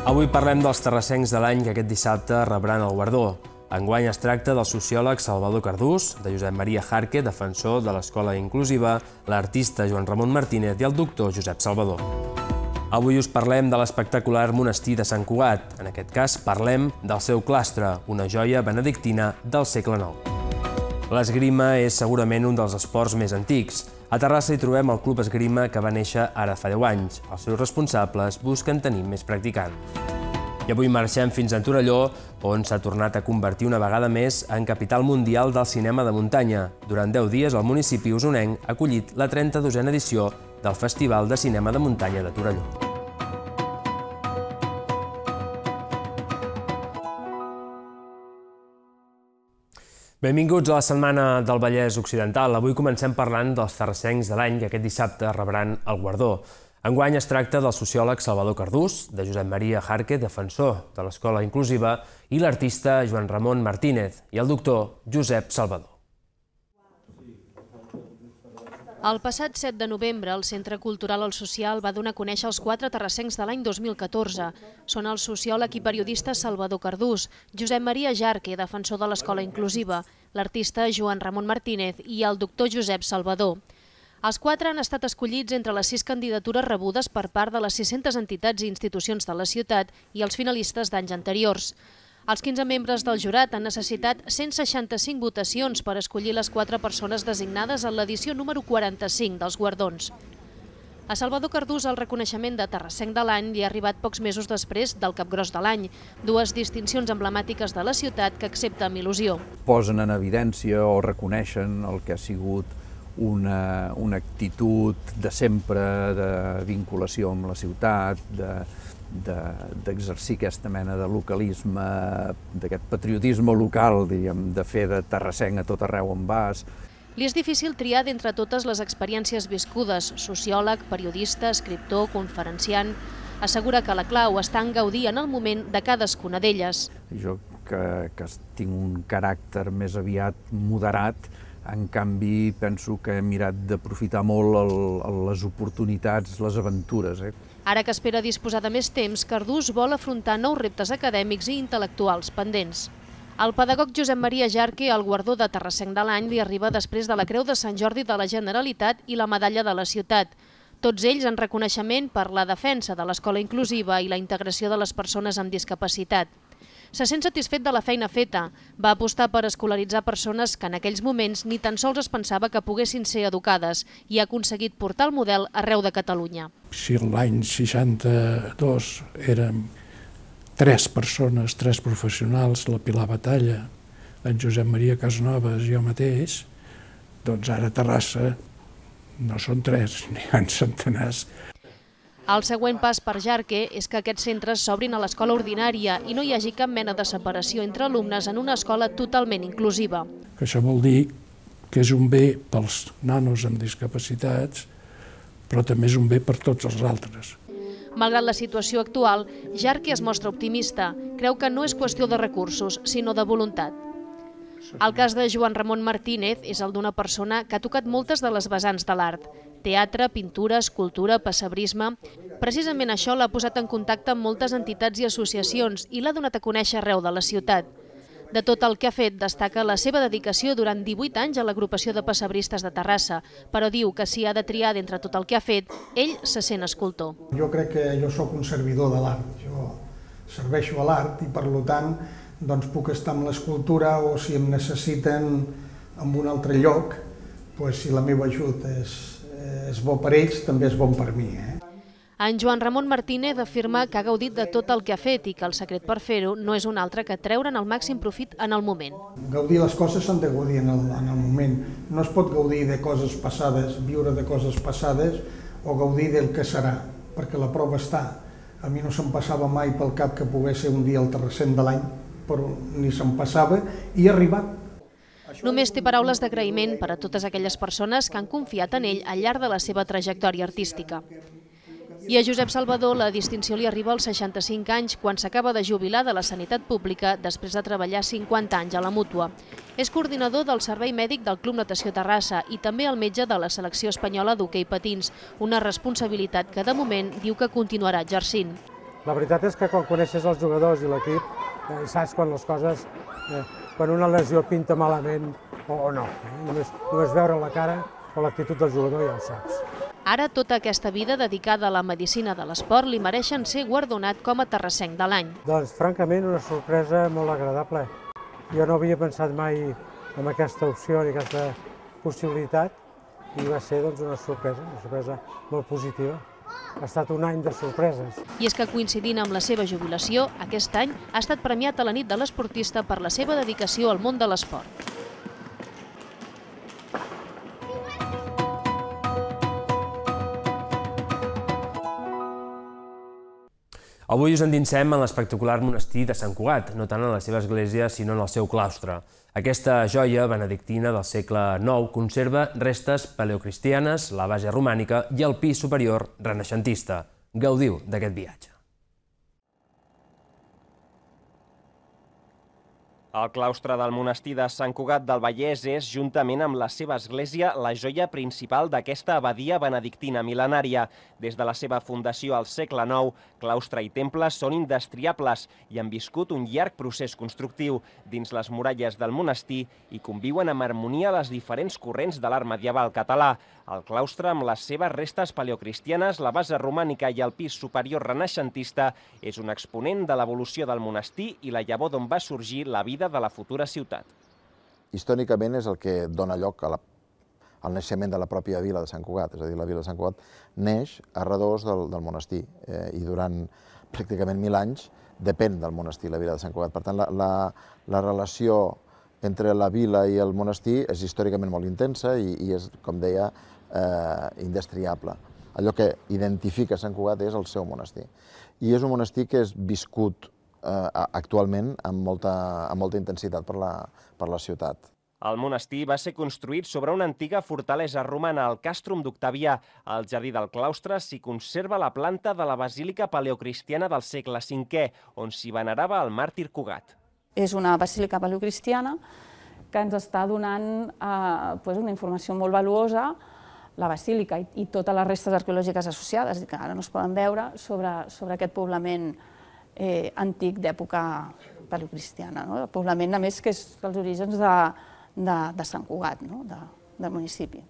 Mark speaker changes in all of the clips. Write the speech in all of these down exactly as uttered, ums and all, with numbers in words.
Speaker 1: Avui parlem dels terrassencs de l'any que aquest dissabte rebran el guardó. Enguany es tracta del sociòleg Salvador Cardús, de Josep Maria Jarque, defensor de l'escola inclusiva, l'artista Joan Ramon Martínez i el doctor Josep Salvador. Avui us parlem de l'espectacular monestir de Sant Cugat. En aquest cas parlem del seu claustre, una joia benedictina del segle nou. L'esgrima és segurament un dels esports més antics. A Terrassa hi trobem el Club Esgrima que va néixer ara fa deu anys. Els seus responsables busquen tenir més practicants. I avui marxem fins a Torelló, on s'ha tornat a convertir una vegada més en capital mundial del cinema de muntanya. Durant deu dies el municipi usonenc ha acollit la trenta-dosena edició del Festival de Cinema de Muntanya de Torelló. Benvinguts a la Setmana del Vallès Occidental. Avui comencem parlant dels terrassencs de l'any que aquest dissabte rebran el guardó. Enguany es tracta del sociòleg Salvador Cardús, de Josep Maria Jarque, defensor de l'escola inclusiva, i l'artista Joan Ramon Martínez i el doctor Josep Salvador.
Speaker 2: El passat set de novembre, el Centre Cultural El Social va donar a conèixer els quatre terrassencs de l'any dos mil catorze. Són el sociòleg i periodista Salvador Cardús, Josep Maria Jarque, defensor de l'escola inclusiva, l'artista Joan Ramon Martínez i el doctor Josep Salvador. Els quatre han estat escollits entre les sis candidatures rebudes per part de les sis-centes entitats i institucions de la ciutat i els finalistes d'anys anteriors. Els quinze membres del jurat han necessitat cent seixanta-cinc votacions per escollir les quatre persones designades en l'edició número quaranta-cinc dels guardons. A Salvador Cardús el reconeixement de terrassenc de l'any li ha arribat pocs mesos després del Capgròs de l'any, dues distincions emblemàtiques de la ciutat que accepta amb il·lusió.
Speaker 3: Posen en evidència o reconeixen el que ha sigut una, una actitud de sempre de vinculació amb la ciutat, de d'exercir aquesta mena de localisme, d'aquest patriotisme local, diríem, de fer de terrassenc a tot arreu on vas.
Speaker 2: Li és difícil triar d'entre totes les experiències viscudes, sociòleg, periodista, escriptor, conferenciant. Assegura que la clau està en gaudir en el moment de cadascuna d'elles.
Speaker 3: Jo que, que tinc un caràcter més aviat moderat, en canvi penso que he mirat d'aprofitar molt el, les oportunitats, les aventures. Eh?
Speaker 2: Ara que espera disposar de més temps, Cardús vol afrontar nous reptes acadèmics i intel·lectuals pendents. Al pedagog Josep Maria Jarque el guardó de terrassenc de l'any li arriba després de la Creu de Sant Jordi de la Generalitat i la Medalla de la Ciutat. Tots ells en reconeixement per la defensa de l'escola inclusiva i la integració de les persones amb discapacitat. Se sent satisfet de la feina feta. Va apostar per escolaritzar persones que en aquells moments ni tan sols es pensava que poguessin ser educades i ha aconseguit portar el model arreu de Catalunya.
Speaker 4: Si l'any seixanta-dos érem tres persones, tres professionals, la Pilar Batalla, en Josep Maria Casnoves i jo mateix, doncs ara a Terrassa no són tres, n'hi ha centenars.
Speaker 2: El següent pas per Jarque és que aquests centres s'obrin a l'escola ordinària i no hi hagi cap mena de separació entre alumnes en una escola totalment inclusiva.
Speaker 4: Això vol dir que és un bé pels nanos amb discapacitats, però també és un bé per tots els altres.
Speaker 2: Malgrat la situació actual, Jarque es mostra optimista. Creu que no és qüestió de recursos, sinó de voluntat. El cas de Joan Ramon Martínez és el d'una persona que ha tocat moltes de les vessants de l'art. Teatre, pintura, escultura, pessebrisme. Precisament això l'ha posat en contacte amb moltes entitats i associacions i l'ha donat a conèixer arreu de la ciutat. De tot el que ha fet, destaca la seva dedicació durant divuit anys a l'agrupació de pessebristes de Terrassa, però diu que si ha de triar d'entre tot el que ha fet, ell se sent escultor.
Speaker 5: Jo crec que jo sóc un servidor de l'art, jo serveixo a l'art i per tant doncs puc estar amb l'escultura o si em necessiten en un altre lloc, doncs si la meva ajut és, és bo per ells, també és bon per mi. Eh?
Speaker 2: En Joan Ramon Martínez afirma que ha gaudit de tot el que ha fet i que el secret per fer-ho no és un altre que treure'n el màxim profit en el moment.
Speaker 5: Gaudir les coses s'han de gaudir en el, en el moment. No es pot gaudir de coses passades, viure de coses passades o gaudir del que serà, perquè la prova està. A mi no se'm passava mai pel cap que pogués ser un dia el terrassenc de l'any, però ni se'm passava i ha arribat.
Speaker 2: Només té paraules d'agraïment per a totes aquelles persones que han confiat en ell al llarg de la seva trajectòria artística. I a Josep Salvador la distinció li arriba als seixanta-cinc anys quan s'acaba de jubilar de la sanitat pública després de treballar cinquanta anys a la Mútua. És coordinador del Servei Mèdic del Club Natació Terrassa i també el metge de la selecció espanyola d'hoquei patins, una responsabilitat que de moment diu que continuarà exercint.
Speaker 6: La veritat és que quan coneixes els jugadors i l'equip, eh, saps quan les coses, eh, quan una lesió pinta malament o, o no. Eh? Només, només veure la cara o l'actitud del jugador ja ho saps.
Speaker 2: Ara, tota aquesta vida dedicada a la medicina de l'esport li mereixen ser guardonat com a terrassenc de l'any.
Speaker 6: Doncs, francament, una sorpresa molt agradable. Jo no havia pensat mai en aquesta opció ni aquesta possibilitat i va ser doncs, una sorpresa, una sorpresa molt positiva. Ha estat un any de sorpreses.
Speaker 2: I és que coincidint amb la seva jubilació, aquest any ha estat premiat a la nit de l'esportista per la seva dedicació al món de l'esport.
Speaker 1: Avui us endinsem en l'espectacular monestir de Sant Cugat, no tant en la seva església, sinó en el seu claustre. Aquesta joia benedictina del segle nou conserva restes paleocristianes, la base romànica i el pis superior renaixentista. Gaudiu d'aquest viatge.
Speaker 7: El claustre del monestir de Sant Cugat del Vallès és, juntament amb la seva església, la joia principal d'aquesta abadia benedictina mil·lenària. Des de la seva fundació al segle nou, claustre i temple són indestriables i han viscut un llarg procés constructiu dins les muralles del monestir i conviuen amb harmonia les diferents corrents de l'art medieval català. El claustre, amb les seves restes paleocristianes, la base romànica i el pis superior renaixentista, és un exponent de l'evolució del monestir i la llavor d'on va sorgir la vida de la futura ciutat.
Speaker 8: Històricament és el que dona lloc a la, al naixement de la pròpia vila de Sant Cugat, és a dir, la vila de Sant Cugat neix a redós del, del monestir eh, i durant pràcticament mil anys depèn del monestir la vila de Sant Cugat. Per tant, la, la, la relació entre la vila i el monestir és històricament molt intensa i, i és, com deia, eh, indestriable. Allò que identifica Sant Cugat és el seu monestir. I és un monestir que és viscut eh, actualment amb molta, amb molta intensitat per la, per la ciutat.
Speaker 7: El monestir va ser construït sobre una antiga fortalesa romana, el castrum d'Octavià. Al jardí del claustre s'hi conserva la planta de la basílica paleocristiana del segle cinquè, on s'hi venerava el màrtir Cugat.
Speaker 9: És una basílica paleocristiana que ens està donant eh, pues una informació molt valuosa, la basílica i, i totes les restes arqueològiques associades, que ara no es poden veure, sobre, sobre aquest poblament eh, antic d'època paleocristiana. No? El poblament, a més, que és dels orígens de, de, de Sant Cugat, no? de, del municipi.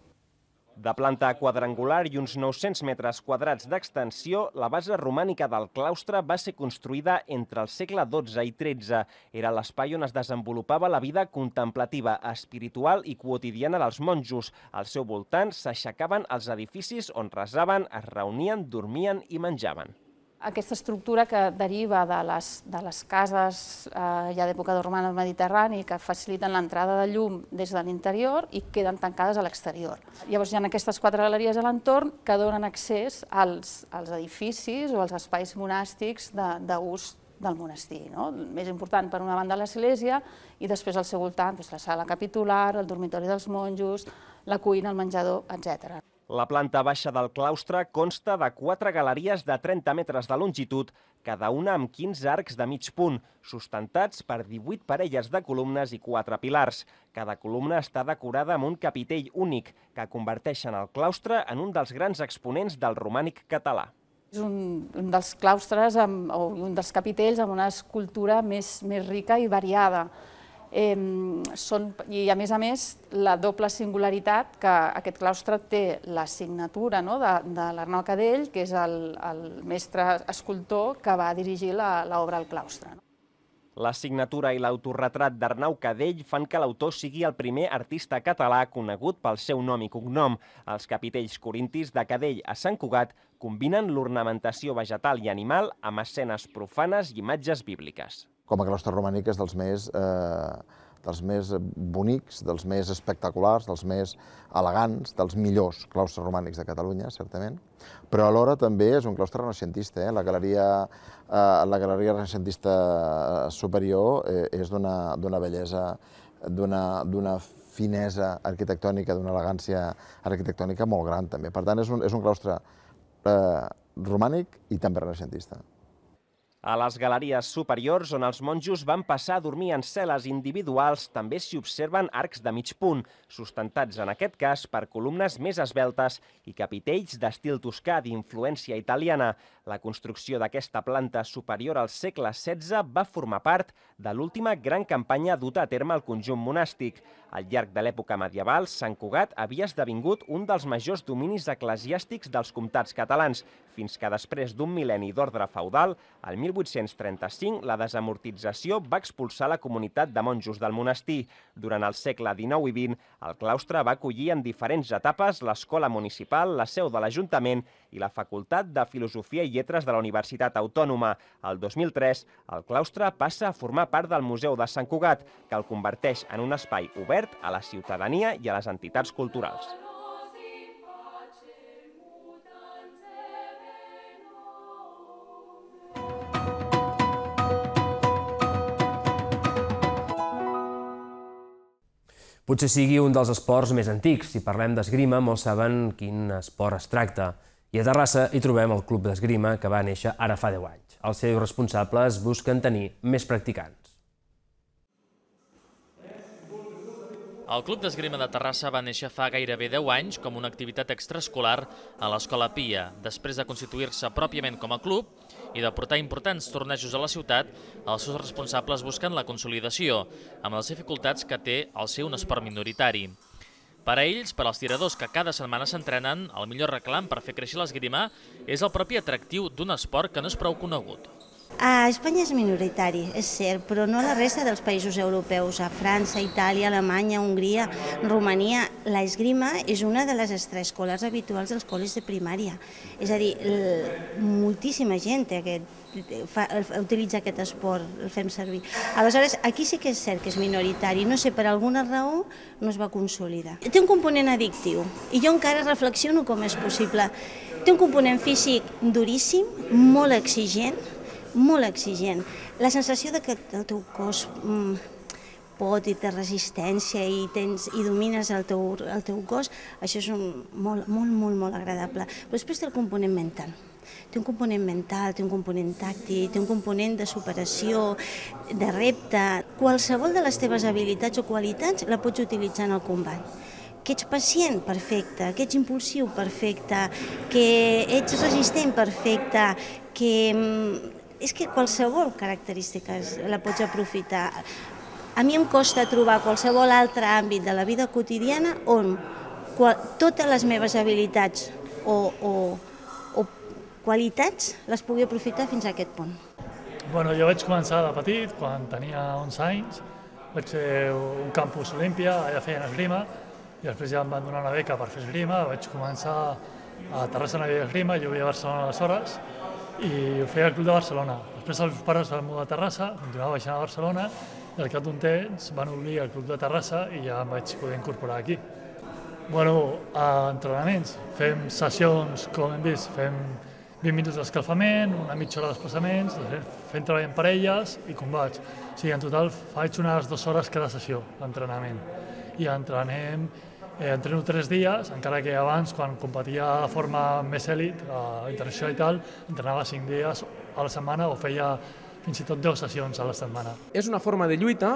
Speaker 7: De planta quadrangular i uns nou-cents metres quadrats d'extensió, la base romànica del claustre va ser construïda entre el segle dotze i tretze. Era l'espai on es desenvolupava la vida contemplativa, espiritual i quotidiana dels monjos. Al seu voltant s'aixecaven els edificis on resaven, es reunien, dormien i menjaven.
Speaker 9: Aquesta estructura que deriva de les, de les cases eh, ja d'època romana al Mediterrani que faciliten l'entrada de llum des de l'interior i queden tancades a l'exterior. Llavors hi ha aquestes quatre galeries a l'entorn que donen accés als, als edificis o als espais monàstics d'ús del monestir. No? El més important, per una banda, l'església i després al seu voltant doncs, la sala capitular, el dormitori dels monjos, la cuina, el menjador, etcètera.
Speaker 7: La planta baixa del claustre consta de quatre galeries de trenta metres de longitud, cada una amb quinze arcs de mig punt, sustentats per divuit parelles de columnes i quatre pilars. Cada columna està decorada amb un capitell únic, que converteixen el claustre en un dels grans exponents del romànic català.
Speaker 9: És un, un dels claustres amb, o un dels capitells amb una escultura més, més rica i variada. Eh, són, I a més a més la doble singularitat que aquest claustre té la signatura no, de, de l'Arnau Cadell, que és el, el mestre escultor que va dirigir l'obra al claustre.
Speaker 7: La signatura i l'autorretrat d'Arnau Cadell fan que l'autor sigui el primer artista català conegut pel seu nom i cognom. Els capitells corintis de Cadell a Sant Cugat combinen l'ornamentació vegetal i animal amb escenes profanes i imatges bíbliques.
Speaker 8: Com a claustre romànic és dels més, eh, dels més bonics, dels més espectaculars, dels més elegants, dels millors claustres romànics de Catalunya, certament, però alhora també és un claustre renaixentista. Eh? La, galeria, eh, la galeria renaixentista superior eh, és d'una bellesa, d'una finesa arquitectònica, d'una elegància arquitectònica molt gran, també. Per tant, és un, és un claustre eh, romànic i també renaixentista.
Speaker 7: A les galeries superiors, on els monjos van passar a dormir en cel·les individuals, també s'hi observen arcs de mig punt, sustentats en aquest cas per columnes més esveltes i capitells d'estil toscà d'influència italiana. La construcció d'aquesta planta superior al segle setze va formar part de l'última gran campanya duta a terme al conjunt monàstic. Al llarg de l'època medieval, Sant Cugat havia esdevingut un dels majors dominis eclesiàstics dels comtats catalans, fins que després d'un mil·lenni d'ordre feudal, el mil vuit-cents trenta-cinc, la desamortització va expulsar la comunitat de monjos del monestir. Durant el segle dinou i vint, el claustre va acollir en diferents etapes l'escola municipal, la seu de l'Ajuntament i la Facultat de Filosofia i Lletres de la Universitat Autònoma. El dos mil tres, el claustre passa a formar part del Museu de Sant Cugat, que el converteix en un espai obert a la ciutadania i a les entitats culturals.
Speaker 1: Potser sigui un dels esports més antics. Si parlem d'esgrima, molts saben quin esport es tracta. I a Terrassa hi trobem el Club d'Esgrima, que va néixer ara fa deu anys. Els seus responsables busquen tenir més practicants.
Speaker 10: El Club d'Esgrima de Terrassa va néixer fa gairebé deu anys com una activitat extraescolar a l'Escola Pia. Després de constituir-se pròpiament com a club i de portar importants tornejos a la ciutat, els seus responsables busquen la consolidació, amb les dificultats que té el ser un esport minoritari. Per a ells, per als tiradors que cada setmana s'entrenen, el millor reclam per fer créixer l'esgrima és el propi atractiu d'un esport que no és prou conegut.
Speaker 11: A Espanya és minoritari, és cert, però no a la resta dels països europeus. A França, Itàlia, Alemanya, Hongria, Romania, l'esgrima és una de les extraescolars habituals dels col·legis de primària. És a dir, moltíssima gent utilitza aquest esport, el fem servir. Aleshores, aquí sí que és cert que és minoritari, no sé, per alguna raó no es va consolidar. Té un component addictiu i jo encara reflexiono com és possible. Té un component físic duríssim, molt exigent, molt exigent. La sensació de que el teu cos mm, pot i té resistència i, tens, i domines el teu, el teu cos, això és un, molt, molt, molt, molt agradable. Però després té el component mental. Té un component mental, té un component tàctic, té un component de superació, de repte. Qualsevol de les teves habilitats o qualitats la pots utilitzar en el combat. Que ets pacient? Perfecte. Que ets impulsiu? Perfecte. Que ets resistent? Perfecte. Que és que qualsevol característica la pots aprofitar. A mi em costa trobar qualsevol altre àmbit de la vida quotidiana on totes les meves habilitats o, o, o qualitats les pugui aprofitar fins a aquest punt.
Speaker 12: Bueno, jo vaig començar de petit, quan tenia onze anys, vaig fer un campus Olímpia, allà feien esgrima, i després ja em van donar una beca per fer esgrima, vaig començar a Terrassa no hi havia esgrima, jo vivia a Barcelona aleshores, i ho feia al Club de Barcelona. Després els meus pares van mudar a Terrassa, continuava baixant a Barcelona, i al cap d'un temps van obrir el Club de Terrassa i ja em vaig poder incorporar aquí. Bueno, a entrenaments, fem sessions, com hem vist, fem vint minuts d'escalfament, una mitja hora de desplaçaments, fem treball en parelles i combats. O sigui, en total faig unes dues hores cada sessió d'entrenament. I entrenem Eh, entreno tres dies, encara que abans, quan competia de forma més èlit, a internacional i tal, entrenava cinc dies a la setmana o feia fins i tot deu sessions a la setmana.
Speaker 13: És una forma de lluita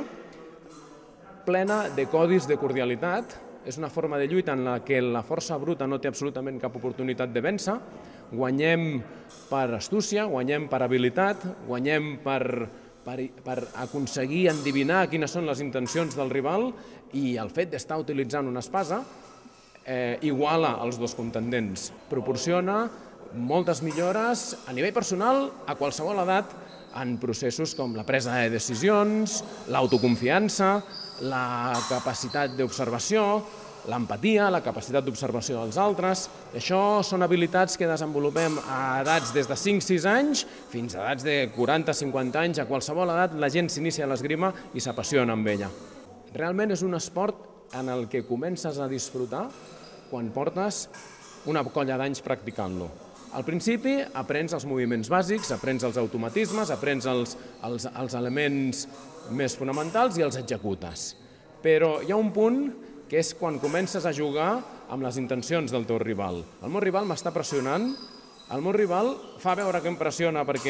Speaker 13: plena de codis de cordialitat, és una forma de lluita en la que la força bruta no té absolutament cap oportunitat de vèncer, guanyem per astúcia, guanyem per habilitat, guanyem per... Per, per aconseguir endevinar quines són les intencions del rival i el fet d'estar utilitzant una espasa eh, iguala els dos contendents. Proporciona moltes millores a nivell personal a qualsevol edat en processos com la presa de decisions, l'autoconfiança, la capacitat d'observació, l'empatia, la capacitat d'observació dels altres. Això són habilitats que desenvolupem a edats des de cinc a sis anys fins a edats de quaranta a cinquanta anys. A qualsevol edat la gent s'inicia a l'esgrima i s'apassiona amb ella. Realment és un esport en el que comences a disfrutar quan portes una colla d'anys practicant-lo. Al principi aprens els moviments bàsics, aprens els automatismes, aprens els, els, els elements més fonamentals i els executes. Però hi ha un punt que és quan comences a jugar amb les intencions del teu rival. El meu rival m'està pressionant, el meu rival fa veure que em pressiona perquè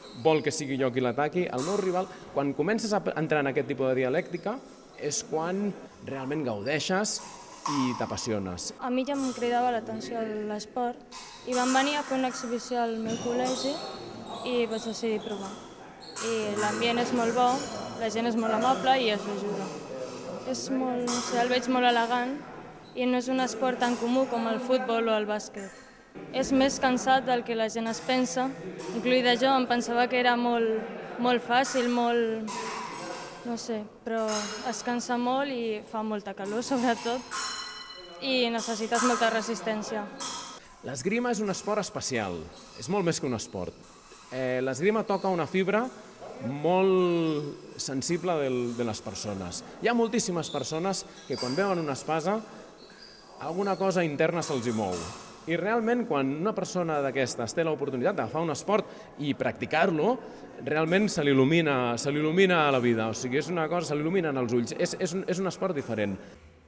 Speaker 13: vol que sigui jo qui l'ataqui. El meu rival, quan comences a entrar en aquest tipus de dialèctica, és quan realment gaudeixes i t'apassiones.
Speaker 14: A mi ja em cridava l'atenció l'esport i van venir a fer una exhibició al meu col·legi i vaig decidir provar. I l'ambient és molt bo, la gent és molt amable i es ajuda. És molt, no sé, el veig molt elegant i no és un esport tan comú com el futbol o el bàsquet. És més cansat del que la gent es pensa, incloïda jo, em pensava que era molt, molt fàcil, molt... no sé, però es cansa molt i fa molta calor, sobretot, i necessites molta resistència.
Speaker 13: L'esgrima és un esport especial, és molt més que un esport. Eh, l'esgrima toca una fibra molt sensible del, de les persones. Hi ha moltíssimes persones que quan veuen una espasa, alguna cosa interna se'ls hi mou. I realment, quan una persona d'aquestes té l'oportunitat d'agafar un esport i practicar-lo, realment se l'il·lumina, se l'il·lumina a la vida. O sigui, és una cosa, se l'il·luminen els ulls. És, és, un, és un esport diferent.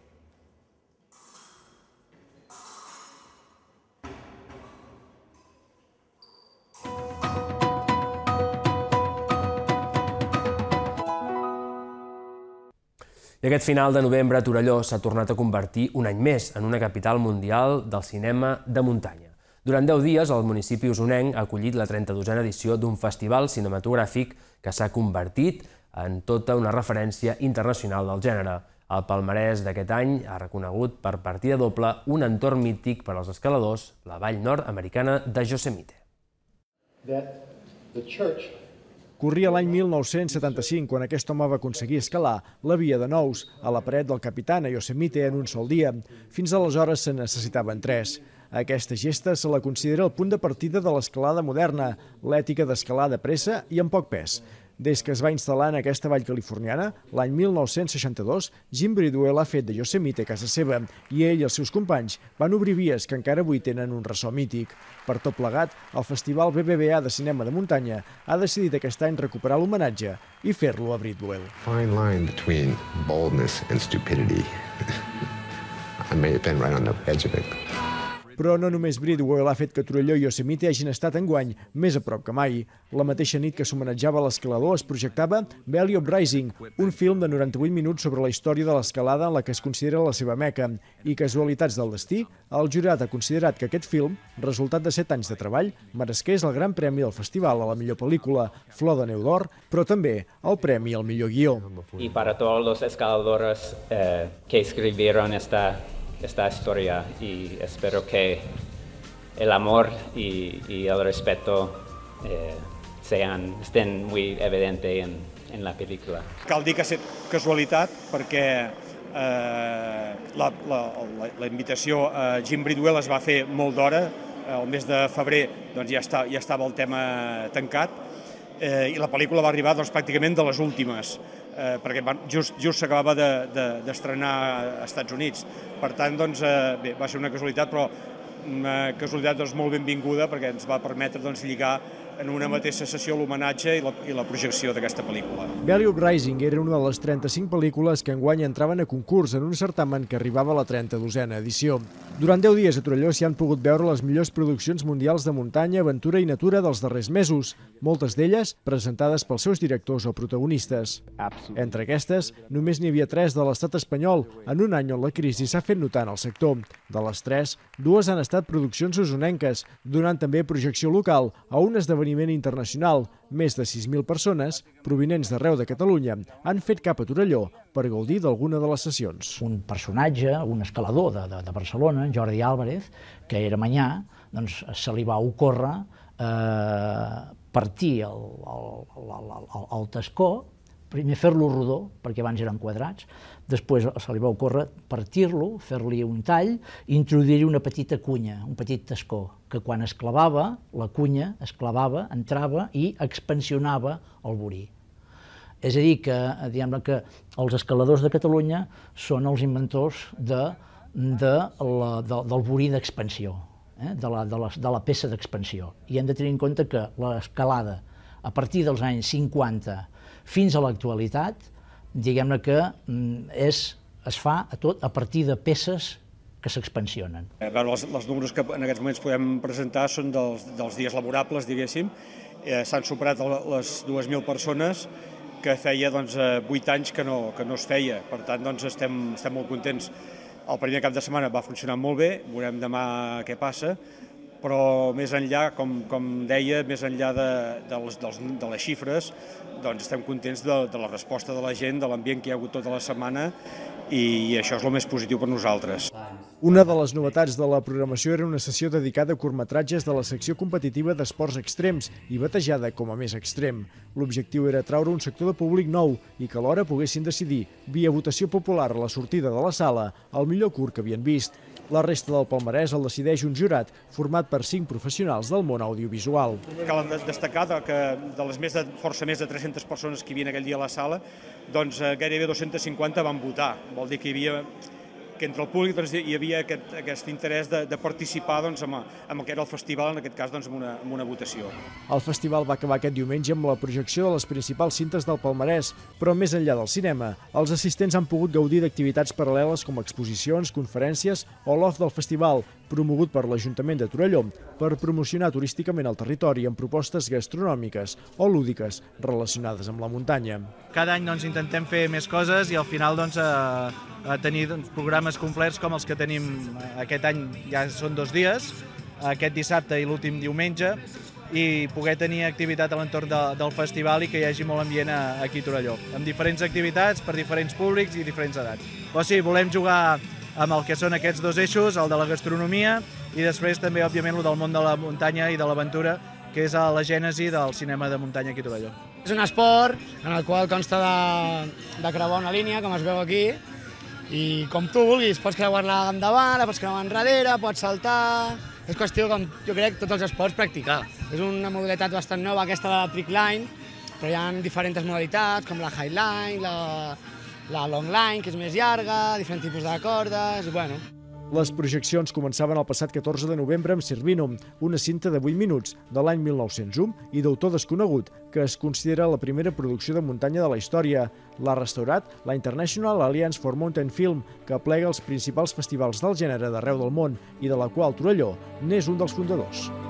Speaker 1: I aquest final de novembre, Torelló s'ha tornat a convertir un any més en una capital mundial del cinema de muntanya. Durant deu dies, el municipi usonenc ha acollit la trenta-dosena edició d'un festival cinematogràfic que s'ha convertit en tota una referència internacional del gènere. El palmarès d'aquest any ha reconegut per partida doble un entorn mític per als escaladors, la vall nord-americana de Yosemite.
Speaker 15: Corria l'any mil nou-cents setanta-cinc, quan aquest home va aconseguir escalar la via de Nous, a la paret del Capitan a Yosemite en un sol dia. Fins aleshores se'n necessitaven tres. Aquesta gesta se la considera el punt de partida de l'escalada moderna, l'ètica d'escalar de pressa i amb poc pes. Des que es va instal·lar en aquesta vall californiana, l'any mil nou-cents seixanta-dos, Jim Bridwell ha fet de Yosemite casa seva i ell i els seus companys van obrir vies que encara avui tenen un ressò mític. Per tot plegat, el Festival B B V A de Cinema de Muntanya ha decidit aquest any recuperar l'homenatge i fer-lo a Bridwell.
Speaker 16: Fine line between boldness and stupidity. I may have been right on the edge of it.
Speaker 15: Però no només Bridwell ha fet que Torelló i Yosemite hagin estat enguany més a prop que mai. La mateixa nit que s'homenatjava l'escalador es projectava Valley of Rising, un film de noranta-vuit minuts sobre la història de l'escalada en la que es considera la seva meca. I casualitats del destí, el jurat ha considerat que aquest film, resultat de set anys de treball, meresqués el gran premi del festival a la millor pel·lícula, Flor de Neu d'Or, però també el premi al millor guió.
Speaker 17: I para todos los escaladores eh, que escribieron esta esta historia y espero que el amor y, y el respeto eh, sean, estén muy evidentes en, en la película.
Speaker 18: Cal dir que ha estat casualitat perquè eh, la, la, la, la invitació a Jim Bridwell es va fer molt d'hora, el mes de febrer doncs, ja, està, ja estava el tema tancat eh, i la pel·lícula va arribar doncs, pràcticament de les últimes. Eh, perquè just, just s'acabava d'estrenar de, de, als Estats Units. Per tant, doncs, eh, bé, va ser una casualitat, però una casualitat doncs, molt benvinguda perquè ens va permetre doncs, lligar en una mateixa sessió l'homenatge i, la, i la projecció d'aquesta pel·lícula.
Speaker 15: Valley of Rising era una de les trenta-cinc pel·lícules que enguany entraven a concurs en un certamen que arribava a la trenta-dosena edició. Durant deu dies a Torelló s'hi han pogut veure les millors produccions mundials de muntanya, aventura i natura dels darrers mesos, moltes d'elles presentades pels seus directors o protagonistes. Entre aquestes, només n'hi havia tres de l'estat espanyol, en un any on la crisi s'ha fet notar en el sector. De les tres, dues han estat produccions usonenques, donant també projecció local a un esdeveniment internacional. Més de sis mil persones, provinents d'arreu de Catalunya, han fet cap a Torelló per gaudir d'alguna de les sessions.
Speaker 19: Un personatge, un escalador de, de, de Barcelona, Jordi Álvarez, que era manyà, doncs se li va ocórrer eh, partir el, el, el, el, el tascó, primer fer-lo rodó, perquè abans eren quadrats, després se li va ocórrer partir-lo, fer-li un tall i introduir-hi una petita cunya, un petit tascó, que quan es clavava, la cunya es clavava, entrava i expansionava el borí. És a dir, que, diguem-ne que els escaladors de Catalunya són els inventors de, de la, de, del borí d'expansió, eh? de, la, de, la, de la peça d'expansió. I hem de tenir en compte que l'escalada, a partir dels anys cinquanta fins a l'actualitat, diguem-ne que és, es fa a tot a partir de peces que s'expansionen.
Speaker 18: Els, els números que en aquests moments podem presentar són dels, dels dies laborables, diguéssim, s'han superat les dues mil persones, que feia vuit anys que no es feia. Per tant, estem molt contents. El primer cap de setmana va funcionar molt bé, veurem demà què passa, però més enllà, com deia, més enllà de les xifres, estem contents de la resposta de la gent, de l'ambient que hi ha hagut tota la setmana, i això és el més positiu per nosaltres.
Speaker 15: Una de les novetats de la programació era una sessió dedicada a curtmetratges de la secció competitiva d'esports extrems i batejada com a Més Extrem. L'objectiu era atraure un sector de públic nou i que alhora poguessin decidir, via votació popular a la sortida de la sala, el millor curt que havien vist. La resta del palmarès el decideix un jurat format per cinc professionals del món audiovisual.
Speaker 18: Cal destacar que de les més de, força més de tres-centes persones que hi havia aquell dia a la sala, doncs gairebé dos-centes cinquanta van votar. Vol dir que hi havia que entre el públic hi havia aquest interès de participar en el que era el festival, en aquest cas amb una votació.
Speaker 15: El festival va acabar aquest diumenge amb la projecció de les principals cintes del palmarès, però més enllà del cinema, els assistents han pogut gaudir d'activitats paral·leles com exposicions, conferències o l'off del festival, promogut per l'Ajuntament de Torelló per promocionar turísticament el territori amb propostes gastronòmiques o lúdiques relacionades amb la muntanya.
Speaker 20: Cada any intentem fer més coses i al final tenir programes complets com els que tenim aquest any, ja són dos dies, aquest dissabte i l'últim diumenge, i poder tenir activitat a l'entorn del festival i que hi hagi molt ambient aquí a Torelló, amb diferents activitats per diferents públics i diferents edats. O sigui, volem jugar amb el que són aquests dos eixos, el de la gastronomia i després també, òbviament, el del món de la muntanya i de l'aventura, que és la gènesi del cinema de muntanya aquí a Torelló.
Speaker 21: És un esport en el qual consta de creuar una línia, com es veu aquí, i com tu vulguis, pots creuar-la endavant, la pots creuar enrere, pots saltar... És qüestió, com jo crec, tots els esports practicar. És una modalitat bastant nova, aquesta de la trickline, però hi ha diferents modalitats, com la highline, la, la longline, que és més llarga, diferents tipus de cordes, i bueno...
Speaker 15: Les projeccions començaven el passat catorze de novembre amb Cervino, una cinta de vuit minuts de l'any mil nou-cents u i d'autor desconegut, que es considera la primera producció de muntanya de la història. L'ha restaurat la International Alliance for Mountain Film, que aplega els principals festivals del gènere d'arreu del món i de la qual Torelló n'és un dels fundadors.